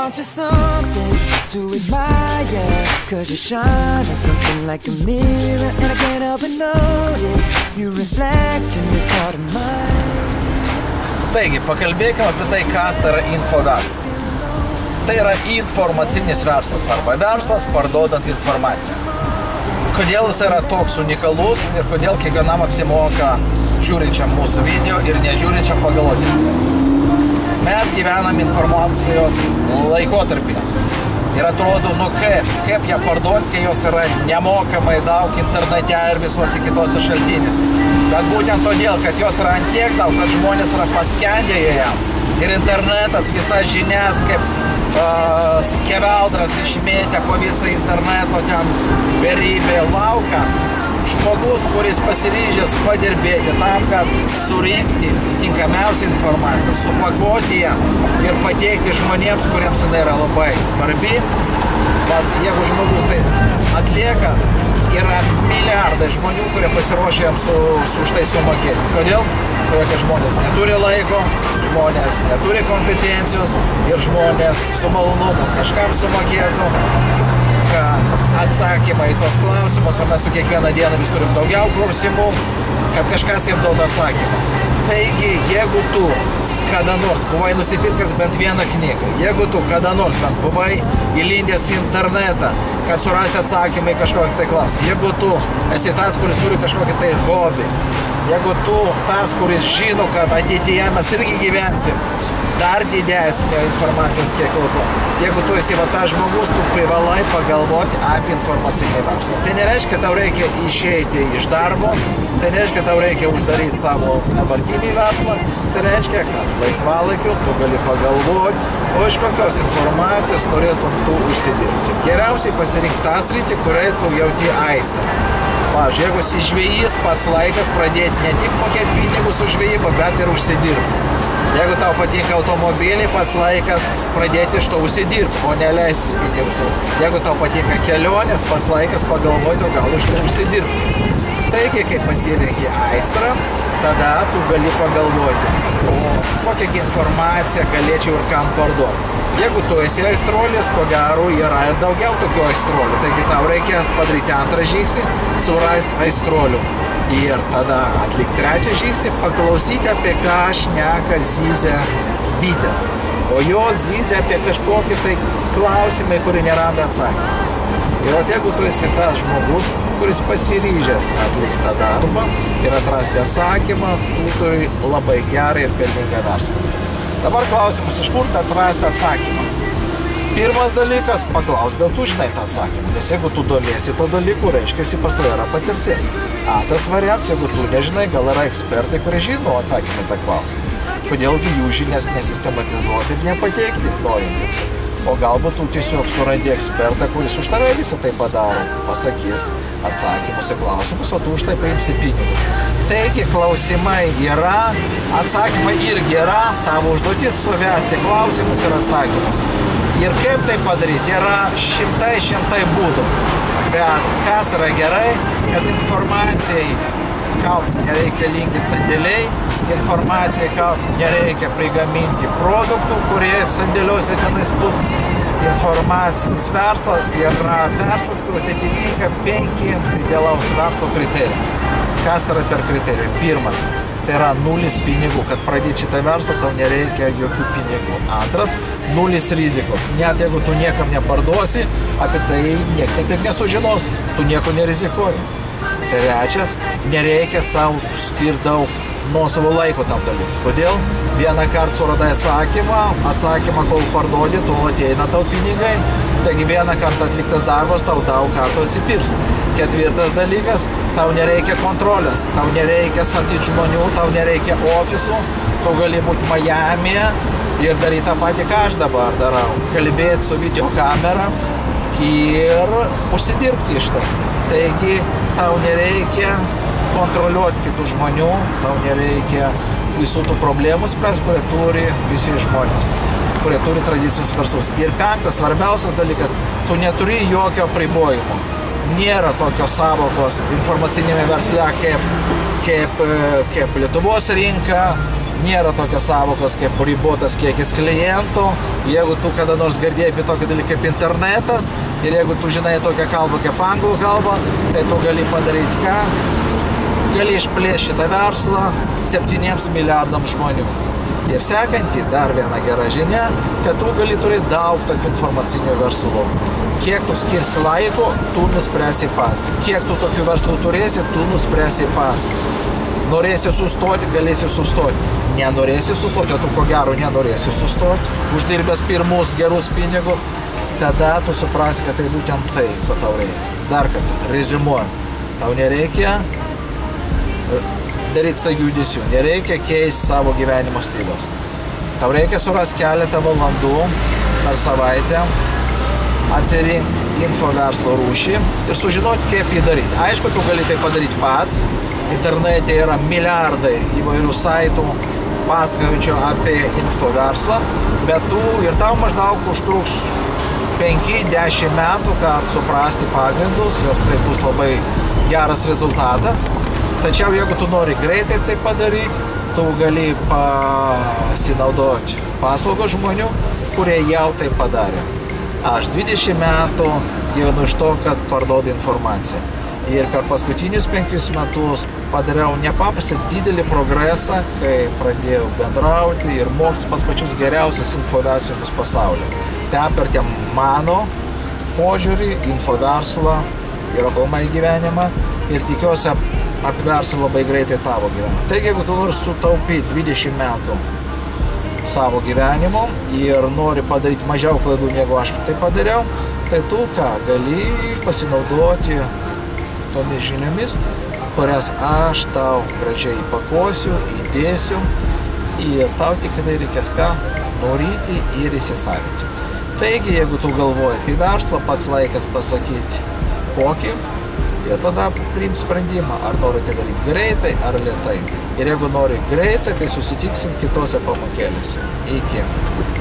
want you something to admire, 'cause you shine at something like a mirror, and I can't help but notice you reflect in this heart of mine. Taigi, pakalbėkime apie tai, kas tai yra infoverslas. Tai yra informacinis verslas arba verslas parduodant informaciją. Kodėl jis yra toks unikalus ir kodėl kiekvienam apsimoka žiūrinčiam mūsų video ir nežiūrinčiam pagalvoti. Mes gyvenam informacijos laikotarpyje. Ir atrodo, kaip ją parduoti, kai jos yra nemokamai daug internete ir visuose kitose šaltinėse. Bet būtent todėl, kad jos yra ant tiek daug, kad žmonės yra paskendę joje. Ir internetas visas žinias, kaip skeveldras išmėtė po visą interneto ten beribę lauką. Žmogus, kuris pasiryžęs padirbėti tam, kad surinkti tinkamiausią informaciją, supakuoti ją ir pateikti žmonėms, kuriems jinai yra labai svarbi. Bet jeigu žmogus tai atlieka, yra milijardai žmonių, kurie pasiruošę jiems už tai sumokėti. Kodėl? Todėl, kad žmonės neturi laiko, žmonės neturi kompetencijos ir žmonės su malonumu kažkam sumokėtų atsakymą į tos klausimus, o mes su kiekvieną dieną vis turim daugiau klausimų, kad kažkas jiems duoda atsakymą. Taigi, jeigu tu kada nors buvai nusipirkęs bent vieną knygą, jeigu tu kada nors bent buvai įlindęs į internetą, kad surasi atsakymą į kažkokį tai klausimą, jeigu tu esi tas, kuris turi kažkokį tai hobį, jeigu tu tas, kuris žino, kad ateityje mes irgi gyvensim dar didesnio informacijos kiekio, jeigu tu esi tas žmogus, tu privalai pagalvoti apie informacinį verslą. Tai nereiškia, kad tau reikia išeiti iš darbo, tai nereiškia, kad tau reikia uždaryti savo dabartinį verslą, tai reiškia, kad laisvalaikiu tu gali pagalvoti, o iš kokios informacijos norėtum tu užsidirbti. Geriausiai pasirinkti tą sritį, kuriai tu jauti aistrą. Pavyzdžiui, jeigu esi žvejys, pats laikas pradėti ne tik mokėti pinigus už žvejybą, bet ir užsidirbti. Jeigu tau patinka automobiliai, pats laikas pradėti iš to užsidirbti, o neleisti pinigus. Jeigu tau patinka kelionės, pats laikas pagalvoti, o gal iš to užsidirbti. Taigi, kai pasirenki aistrą, tada tu gali pagalvoti, o kokią informaciją galėčiau ir kam parduoti. Jeigu tu esi aistruolis, ko gero yra ir daugiau tokių aistruolių. Taigi tau reikės padaryti antrą žingsnį, surasti aistruolių. Ir tada atlikti trečią žingsnį, paklausyti, apie ką šneka zyzia bitės. O jos zyzia apie kažkokį tai klausimai, kurį neranda atsakymą. Ir jeigu tu esi tas žmogus, kuris pasiryžęs atlikti tą darbą ir atrasti atsakymą, tu turi labai gerą ir pelningą verslą. Dabar klausimas, iš kur atrasti atsakymą? Pirmas dalykas, paklaus, gal tu žinai tą atsakymą, nes jeigu tu domiesi to dalyku, reiškia, pas tai yra patirtis. Antras variantas, jeigu tu nežinai, gal yra ekspertai, kurie žino atsakymą tą klausimą. Kodėlgi jų žinias nesistematizuoti ir nepateikti norintiems. O galbūt tu tiesiog surandi ekspertą, kuris už tave visą tai padaro, pasakys atsakymus į klausimus, o tu už tai paimsi pinigus. Taigi, klausimai yra, atsakymai irgi yra, tavo užduotis suvesti klausimus ir atsakymus. Ir kaip tai padaryti, yra šimtai būdų. Bet kas yra gerai, kad informacijai kaupt nereikalingi sandėliai, informacijai kaupt nereikia prigaminti produktų, kurie sandėliuose tenais bus. Informacinis verslas yra verslas, kur atitinka 5 idealaus verslo kriterijus. Kas tai yra per kriterijų? Pirmas, tai yra 0 pinigų. Kad pradėti šitą verslą, tau nereikia jokių pinigų. Antras, 0 rizikos. Net jeigu tu niekam neparduosi, apie tai nieks taip nesužinos, tu nieko nerizikuoji. Trečias, nereikia savo skirti daug nuosavo laiko tam dalykui. Kodėl? Vieną kartą suradai atsakymą, kol parduodi, tol ateina tau pinigai. Taigi vieną kartą atliktas darbas tau daug kartų atsipirks. Ketvirtas dalykas, tau nereikia kontrolės, tau nereikia samdyti žmonių, tau nereikia ofisų, tu gali būti Miamyje ir daryti tą patį, ką aš dabar darau. Kalbėti su videokamera ir užsidirbti iš to. Taigi tau nereikia kontroliuoti kitų žmonių, tau nereikia visų tų problemų spręs, kurie turi visi žmonės, kurie turi tradicinius verslus. Ir penktas, svarbiausias dalykas, tu neturi jokio apribojimo. Nėra tokios savokos informacinėme versle kaip Lietuvos rinka, Nėra tokios savokos kaip ribotas kiekis klientų. Jeigu tu kada nors girdėjai apie tokį dalyką kaip internetas ir jeigu tu žinai tokią kalbą kaip anglų kalbą, tai tu gali padaryti ką? Gali išplėsti šitą verslą 7 milijardams žmonių. Ir sekanti, dar viena gera žinia, kad tu gali turėti daug tokių informacinių verslų. Kiek tu skirsi laiko, tu nuspręsi pats. Kiek tu tokių verslų turėsi, tu nuspręsi pats. Norėsi sustoti, galėsi sustoti. Nenorėsi sustoti, o tu ko gero nenorėsi sustoti. Uždirbęs pirmus gerus pinigus, tada tu suprasi, kad tai būtent tai, ko tau reikia. Dar kartą, reziumuojant, tau nereikia daryti staigių judesių, nereikia keisti savo gyvenimo stiliaus. Tau reikia surasti keletą valandų per savaitę, atsirinkti infoverslo rūšį ir sužinoti, kaip jį daryti. Aišku, tu gali tai padaryti pats. Internete yra milijardai įvairių saitų pasakojančių apie infoverslą, bet tu ir tau maždaug užtruks 5-10 metų, kad suprasti pagrindus ir tai bus labai geras rezultatas. Tačiau jeigu tu nori greitai tai padaryti, tu gali pasinaudoti paslaugos žmonių, kurie jau tai padarė. Aš 20 metų gyvenu iš to, kad parduodu informaciją. Ir per paskutinius 5 metus padariau nepaprastai didelį progresą, kai pradėjau bendrauti ir mokytis pas pačius geriausius infoverslininkus pasaulyje. Tai apvertė mano požiūrį, infoverslą ir aplamai gyvenimą ir tikiuosi apversi labai greitai tavo gyvenimą. Taigi, jeigu tu nori sutaupyti 20 metų savo gyvenimo ir nori padaryti mažiau klaidų, negu aš tai padariau, tai tu ką, gali pasinaudoti tomis žiniomis, kurias aš tau gražiai įpakuosiu, įdėsiu ir tau tik reikės ką noryti ir įsisavinti. Taigi, jeigu tu galvoji apie verslą, pats laikas pasakyti kokį ir tada priimti sprendimą, ar nori tai daryti greitai ar lėtai. Ir jeigu nori greitai, tai susitiksim kitose pamokėlėse. Iki.